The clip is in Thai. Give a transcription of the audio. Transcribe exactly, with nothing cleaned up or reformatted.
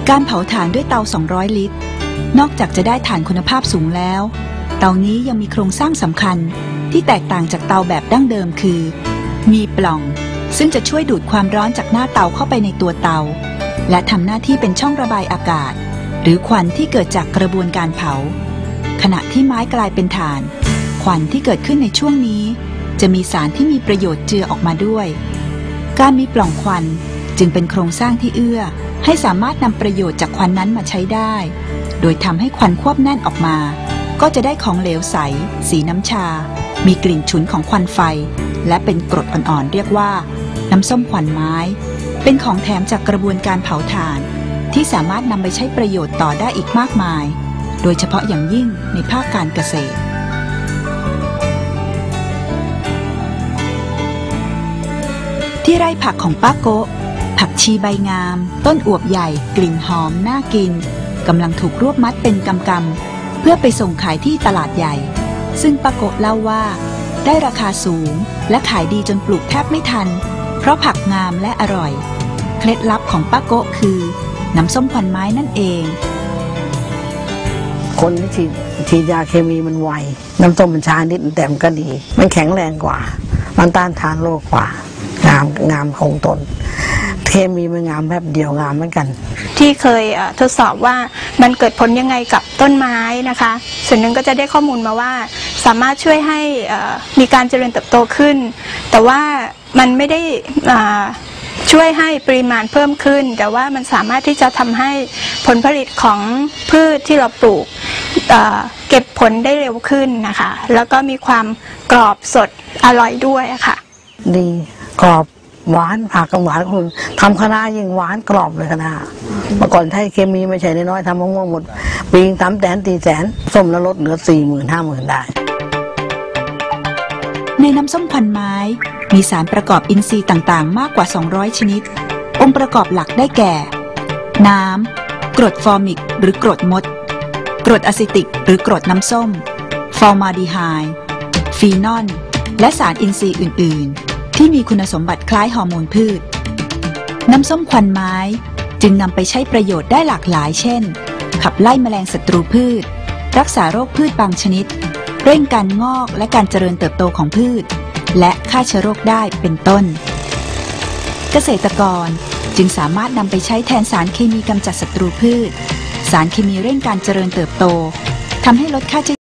การเผาถ่านด้วยเตาสองร้อยลิตรนอกจากจะได้ถ่านคุณภาพสูงแล้วเตานี้ยังมีโครงสร้างสำคัญที่แตกต่างจากเตาแบบดั้งเดิมคือมีปล่องซึ่งจะช่วยดูดความร้อนจากหน้าเตาเข้าไปในตัวเตาและทำหน้าที่เป็นช่องระบายอากาศหรือควันที่เกิดจากกระบวนการเผาขณะที่ไม้กลายเป็นถ่านควันที่เกิดขึ้นในช่วงนี้จะมีสารที่มีประโยชน์เจือออกมาด้วยการมีปล่องควันจึงเป็นโครงสร้างที่เอื้อให้สามารถนำประโยชน์จากควันนั้นมาใช้ได้โดยทำให้ควันควบแน่นออกมาก็จะได้ของเหลวใสสีน้ำชามีกลิ่นฉุนของควันไฟและเป็นกรดอ่อนๆเรียกว่าน้ำส้มควันไม้เป็นของแถมจากกระบวนการเผาถ่านที่สามารถนำไปใช้ประโยชน์ต่อได้อีกมากมายโดยเฉพาะอย่างยิ่งในภาคการเกษตรที่ไร่ผักของป้าโกะผักชีใบงามต้นอวบใหญ่กลิ่นหอมน่ากินกำลังถูกรวบมัดเป็นกำกำเพื่อไปส่งขายที่ตลาดใหญ่ซึ่งป้าโกะเล่าว่าได้ราคาสูงและขายดีจนปลูกแทบไม่ทันเพราะผักงามและอร่อยเคล็ดลับของป้าโกะคือน้ำส้มควันไม้นั่นเองคนที่ฉีดฉีดยาเคมีมันไวน้ำส้มมันช้านิดแต่มันก็ดีมันแข็งแรงกว่ามันต้านทานโรคกว่างามงามคงทนเคมีมันงามแบบเดียวงามเหมือนกันที่เคยทดสอบว่ามันเกิดผลยังไงกับต้นไม้นะคะส่วนหนึ่งก็จะได้ข้อมูลมาว่าสามารถช่วยให้มีการเจริญเติบโตขึ้นแต่ว่ามันไม่ได้ช่วยให้ปริมาณเพิ่มขึ้นแต่ว่ามันสามารถที่จะทำให้ผลผลิตของพืชที่เราปลูก เอ่อ เก็บผลได้เร็วขึ้นนะคะแล้วก็มีความกรอบสดอร่อยด้วยค่ะดีกรอบหวานผักกับหวานคุณทำคะน้ายิ่งหวานกรอบเลยคะน้าเมื่อก่อนใช้เคมีไม่ใช่น้อยๆทำมะม่วงหมดปีงสามแสนตีแสนส้มแล้วลดเหลือสี่หมื่นห้าหมื่นได้ในน้ำส้มควันไม้มีสารประกอบอินทรีย์ต่างๆมากกว่าสองร้อยชนิดองค์ประกอบหลักได้แก่น้ำกรดฟอร์มิกหรือกรดมดกรดอะซิติกหรือกรดน้ำส้มฟอร์มาลดีไฮด์ฟีนอลและสารอินทรีย์อื่นๆที่มีคุณสมบัติคล้ายฮอร์โมนพืชน้ำส้มควันไม้จึงนำไปใช้ประโยชน์ได้หลากหลายเช่นขับไล่แมลงศัตรูพืชรักษาโรคพืชบางชนิดเร่งการงอกและการเจริญเติบโตของพืชและฆ่าเชื้อโรคได้เป็นต้นเกษตรกรจึงสามารถนำไปใช้แทนสารเคมีกำจัดศัตรูพืชสารเคมีเร่งการเจริญเติบโตทำให้ลดค่าใช้